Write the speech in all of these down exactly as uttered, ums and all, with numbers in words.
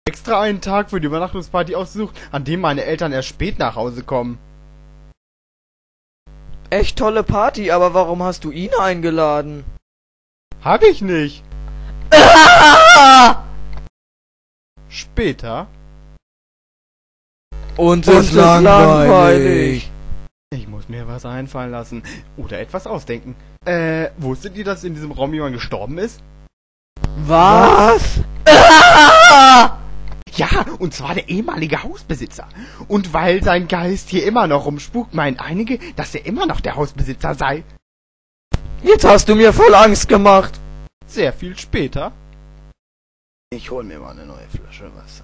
extra einen Tag für die Übernachtungsparty ausgesucht, an dem meine Eltern erst spät nach Hause kommen. Echt tolle Party, aber warum hast du ihn eingeladen? Hab ich nicht. Später. Uns Uns ist langweilig. Ich muss mir was einfallen lassen. Oder etwas ausdenken. Äh, wusstet ihr, dass in diesem Raum jemand gestorben ist? Was? Ja, und zwar der ehemalige Hausbesitzer. Und weil sein Geist hier immer noch rumspukt, meinen einige, dass er immer noch der Hausbesitzer sei. Jetzt hast du mir voll Angst gemacht. Sehr viel später. Ich hol mir mal eine neue Flasche Wasser.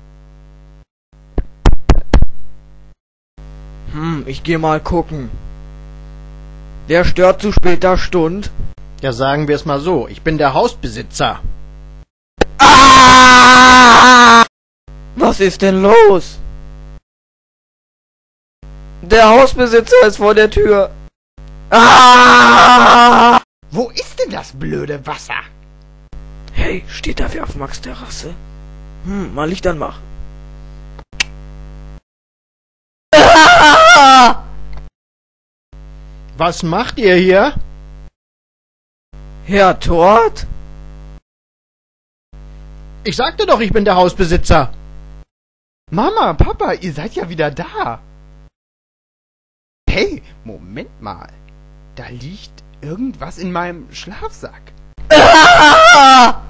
Hm, ich geh mal gucken. Der stört zu später Stund. Ja, sagen wir es mal so. Ich bin der Hausbesitzer. Was ist denn los? Der Hausbesitzer ist vor der Tür. Ah! Wo ist denn das blöde Wasser? Hey, steht da wer auf Max Terrasse? Hm, mal Licht anmachen. Was macht ihr hier? Herr Tort? Ich sagte doch, ich bin der Hausbesitzer. Mama, Papa, ihr seid ja wieder da. Hey, Moment mal. Da liegt irgendwas in meinem Schlafsack.